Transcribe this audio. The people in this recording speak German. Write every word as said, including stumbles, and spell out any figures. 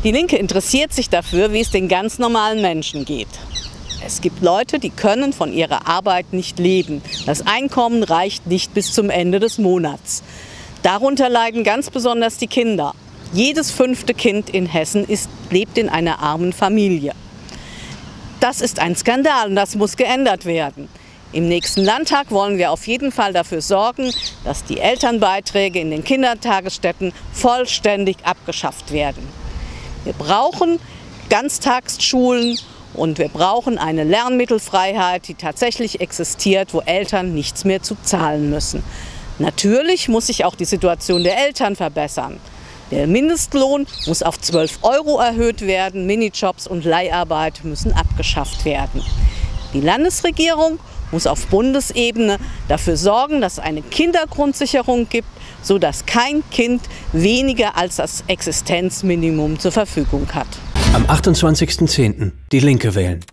Die Linke interessiert sich dafür, wie es den ganz normalen Menschen geht. Es gibt Leute, die können von ihrer Arbeit nicht leben. Das Einkommen reicht nicht bis zum Ende des Monats. Darunter leiden ganz besonders die Kinder. Jedes fünfte Kind in Hessen ist, lebt in einer armen Familie. Das ist ein Skandal und das muss geändert werden. Im nächsten Landtag wollen wir auf jeden Fall dafür sorgen, dass die Elternbeiträge in den Kindertagesstätten vollständig abgeschafft werden. Wir brauchen Ganztagsschulen und wir brauchen eine Lernmittelfreiheit, die tatsächlich existiert, wo Eltern nichts mehr zu zahlen müssen. Natürlich muss sich auch die Situation der Eltern verbessern. Der Mindestlohn muss auf zwölf Euro erhöht werden, Minijobs und Leiharbeit müssen abgeschafft werden. Die Landesregierung muss auf Bundesebene dafür sorgen, dass es eine Kindergrundsicherung gibt, sodass kein Kind weniger als das Existenzminimum zur Verfügung hat. Am achtundzwanzigsten zehnten die Linke wählen.